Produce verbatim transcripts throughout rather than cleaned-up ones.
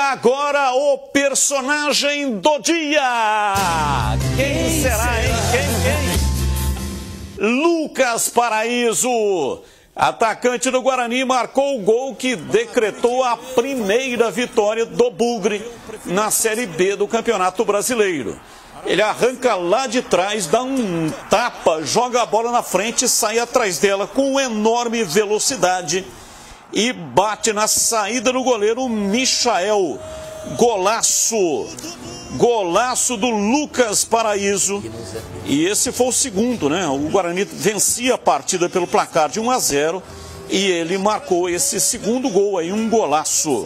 agora o personagem do dia. Quem será, hein? Quem, quem? Lucas Paraíso, atacante do Guarani, marcou o gol que decretou a primeira vitória do Bugre na Série B do Campeonato Brasileiro. Ele arranca lá de trás, dá um tapa, joga a bola na frente, sai atrás dela com enorme velocidade e bate na saída do goleiro Michael. Golaço! Golaço do Lucas Paraíso. E esse foi o segundo, né? O Guarani vencia a partida pelo placar de um a zero e ele marcou esse segundo gol aí, um golaço.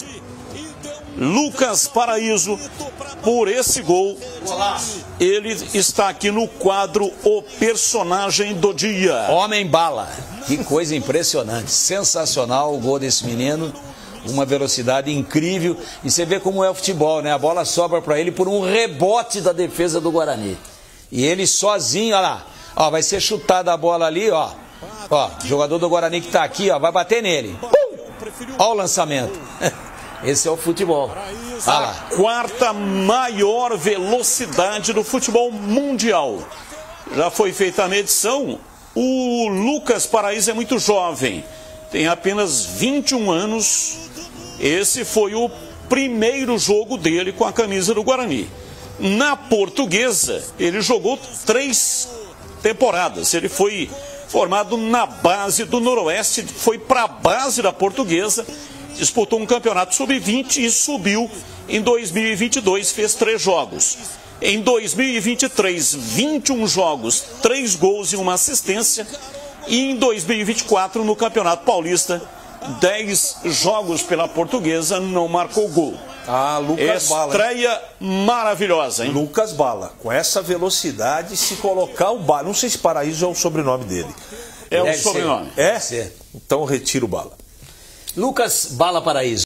Lucas Paraíso, por esse gol, ele está aqui no quadro O Personagem do Dia. Homem bala, que coisa impressionante, sensacional o gol desse menino, uma velocidade incrível, e você vê como é o futebol, né? A bola sobra para ele por um rebote da defesa do Guarani, e ele sozinho, olha lá, ó, vai ser chutada a bola ali, ó, ó, jogador do Guarani que tá aqui, ó, vai bater nele, pum! Ó o lançamento. Esse é o futebol. A quarta maior velocidade do futebol mundial. Já foi feita a medição. O Lucas Paraíso é muito jovem, tem apenas vinte e um anos. Esse foi o primeiro jogo dele com a camisa do Guarani. Na Portuguesa, ele jogou três temporadas. Ele foi formado na base do Noroeste, foi para a base da Portuguesa, disputou um campeonato sub vinte e subiu em dois mil e vinte e dois, fez três jogos. Em dois mil e vinte e três, vinte e um jogos, três gols e uma assistência. E em dois mil e vinte e quatro, no Campeonato Paulista, dez jogos pela Portuguesa, não marcou gol. Ah, Lucas Bala. Estreia maravilhosa, hein? Lucas Bala. Com essa velocidade, se colocar o Bala. Não sei se Paraíso é o sobrenome dele. É o sobrenome. É? Então retira o Bala. Lucas Bala Paraíso.